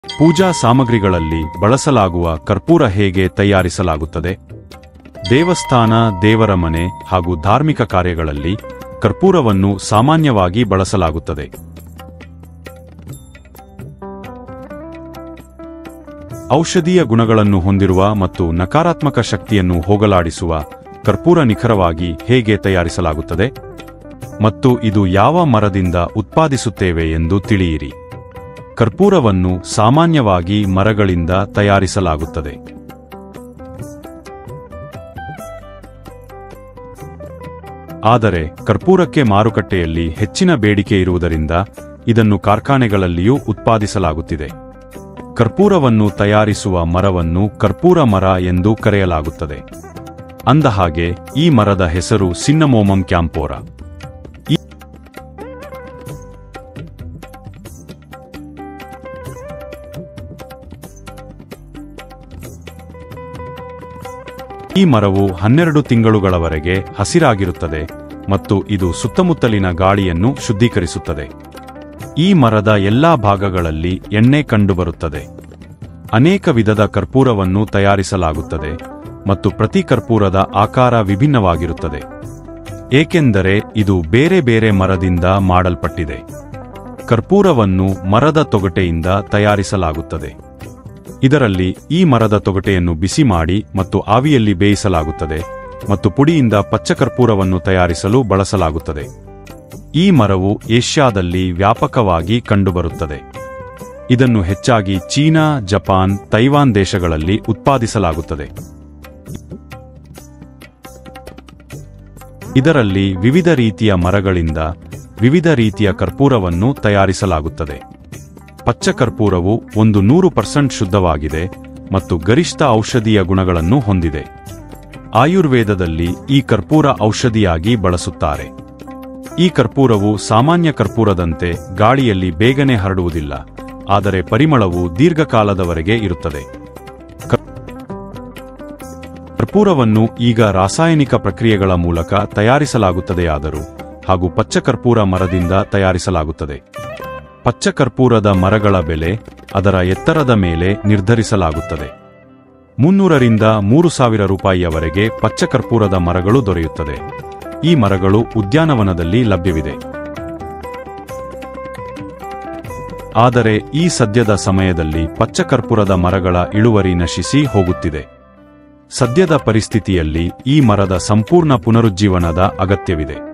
ಪೂಜಾ ಸಾಮಗ್ರಿಗಳಲ್ಲಿ ಬಳಸಲಾಗುವ ಕರ್ಪೂರ ಹೇಗೆ ತಯಾರಿಸಲಾಗುತ್ತದೆ? ದೇವಸ್ಥಾನ, ದೇವರ ಮನೆ ಹಾಗೂ ಧಾರ್ಮಿಕ ಕಾರ್ಯಗಳಲ್ಲಿ ಕರ್ಪೂರವನ್ನು ಸಾಮಾನ್ಯವಾಗಿ ಬಳಸಲಾಗುತ್ತದೆ. ಔಷಧೀಯ ಗುಣಗಳನ್ನು ಹೊಂದಿರುವ ಮತ್ತು ನಕಾರಾತ್ಮಕ ಶಕ್ತಿಯನ್ನು ಹೋಗಲಾಡಿಸುವ ಕರ್ಪೂರ ನಿಖರವಾಗಿ ಹೇಗೆ ತಯಾರಿಸಲಾಗುತ್ತದೆ ಮತ್ತು ಇದು ಯಾವ ಮರದಿಂದ ಉತ್ಪಾದಿಸುತ್ತೇವೆ ಎಂದು ತಿಳಿಯಿರಿ. ಕರ್ಪೂರವನ್ನು ಸಾಮಾನ್ಯವಾಗಿ ಮರಗಳಿಂದ ತಯಾರಿಸಲಾಗುತ್ತದೆ. ಆದರೆ ಕರ್ಪೂರಕ್ಕೆ ಮಾರುಕಟ್ಟೆಯಲ್ಲಿ ಹೆಚ್ಚಿನ ಬೇಡಿಕೆ ಇರುವುದರಿಂದ ಇದನ್ನು ಕಾರ್ಖಾನೆಗಳಲ್ಲಿಯೂ ಉತ್ಪಾದಿಸಲಾಗುತ್ತಿದೆ. ಕರ್ಪೂರವನ್ನು ತಯಾರಿಸುವ ಮರವನ್ನು ಕರ್ಪೂರ ಮರ ಎಂದು ಕರೆಯಲಾಗುತ್ತದೆ. ಅಂದಹಾಗೆ ಈ ಮರದ ಹೆಸರು ಸಿನ್ನಮೋಮಮ್ ಕ್ಯಾಂಪೋರಾ. ಈ ಮರವು 12 ತಿಂಗಳುಗಳವರೆಗೆ ಹಸಿರಾಗಿರುತ್ತದೆ ಮತ್ತು ಇದು ಸುತ್ತಮುತ್ತಲಿನ ಗಾಳಿಯನ್ನು ಶುದ್ಧೀಕರಿಸುತ್ತದೆ. ಈ ಮರದ ಎಲ್ಲಾ ಭಾಗಗಳಲ್ಲಿ ಎಣ್ಣೆ ಕಂಡುಬರುತ್ತದೆ. ಅನೇಕ ವಿಧದ ಕರ್ಪೂರವನ್ನು ತಯಾರಿಸಲಾಗುತ್ತದೆ ಮತ್ತು ಪ್ರತಿ ಕರ್ಪೂರದ ಆಕಾರ ವಿಭಿನ್ನವಾಗಿರುತ್ತದೆ, ಏಕೆಂದರೆ ಇದು ಬೇರೆ ಬೇರೆ ಮರದಿಂದ ಮಾಡಲ್ಪಟ್ಟಿದೆ. ಕರ್ಪೂರವನ್ನು ಮರದ ತೊಗಟೆಯಿಂದ ತಯಾರಿಸಲಾಗುತ್ತದೆ. ಇದರಲ್ಲಿ ಈ ಮರದ ತೊಗಟೆಯನ್ನು ಬಿಸಿ ಮಾಡಿ ಮತ್ತು ಆವಿಯಲ್ಲಿ ಬೇಯಿಸಲಾಗುತ್ತದೆ ಮತ್ತು ಪುಡಿಯಿಂದ ಪಚ್ಚಕರ್ಪೂರವನ್ನು ತಯಾರಿಸಲು ಬಳಸಲಾಗುತ್ತದೆ. ಈ ಮರವು ಏಷ್ಯಾದಲ್ಲಿ ವ್ಯಾಪಕವಾಗಿ ಕಂಡುಬರುತ್ತದೆ. ಇದನ್ನು ಹೆಚ್ಚಾಗಿ ಚೀನಾ, ಜಪಾನ್, ತೈವಾನ್ ದೇಶಗಳಲ್ಲಿ ಉತ್ಪಾದಿಸಲಾಗುತ್ತದೆ. ಇದರಲ್ಲಿ ವಿವಿಧ ರೀತಿಯ ಮರಗಳಿಂದ ವಿವಿಧ ರೀತಿಯ ಕರ್ಪೂರವನ್ನು ತಯಾರಿಸಲಾಗುತ್ತದೆ. ಪಚ್ಚಕರ್ಪೂರವು 100% ಶುದ್ಧವಾಗಿದೆ ಮತ್ತು ಗರಿಷ್ಠ ಔಷಧೀಯ ಗುಣಗಳನ್ನು ಹೊಂದಿದೆ. ಆಯುರ್ವೇದದಲ್ಲಿ ಈ ಕರ್ಪೂರ ಔಷಧಿಯಾಗಿ ಬಳಸುತ್ತಾರೆ. ಈ ಕರ್ಪೂರವು ಸಾಮಾನ್ಯ ಕರ್ಪೂರದಂತೆ ಗಾಳಿಯಲ್ಲಿ ಬೇಗನೆ ಹರಡುವುದಿಲ್ಲ, ಆದರೆ ಪರಿಮಳವು ದೀರ್ಘಕಾಲದವರೆಗೆ ಇರುತ್ತದೆ. ಕರ್ಪೂರವನ್ನು ಈಗ ರಾಸಾಯನಿಕ ಪ್ರಕ್ರಿಯೆಗಳ ಮೂಲಕ ತಯಾರಿಸಲಾಗುತ್ತದೆಯಾದರೂ ಹಾಗೂ ಪಚ್ಚಕರ್ಪೂರ ಮರದಿಂದ ತಯಾರಿಸಲಾಗುತ್ತದೆ. ಪಚ್ಚಕರ್ಪೂರದ ಮರಗಳ ಬೆಲೆ ಅದರ ಎತ್ತರದ ಮೇಲೆ ನಿರ್ಧರಿಸಲಾಗುತ್ತದೆ. 300 ರಿಂದ 3000 ರೂಪಾಯಿಯವರೆಗೆ ಪಚ್ಚಕರ್ಪೂರದ ಮರಗಳು ದೊರೆಯುತ್ತದೆ. ಈ ಮರಗಳು ಉದ್ಯಾನವನದಲ್ಲಿ ಲಭ್ಯವಿದೆ. ಆದರೆ ಈ ಸದ್ಯದ ಸಮಯದಲ್ಲಿ ಪಚ್ಚಕರ್ಪೂರದ ಮರಗಳ ಇಳುವರಿ ನಶಿಸಿ ಹೋಗುತ್ತಿದೆ. ಸದ್ಯದ ಪರಿಸ್ಥಿತಿಯಲ್ಲಿ ಈ ಮರದ ಸಂಪೂರ್ಣ ಪುನರುಜ್ಜೀವನದ ಅಗತ್ಯವಿದೆ.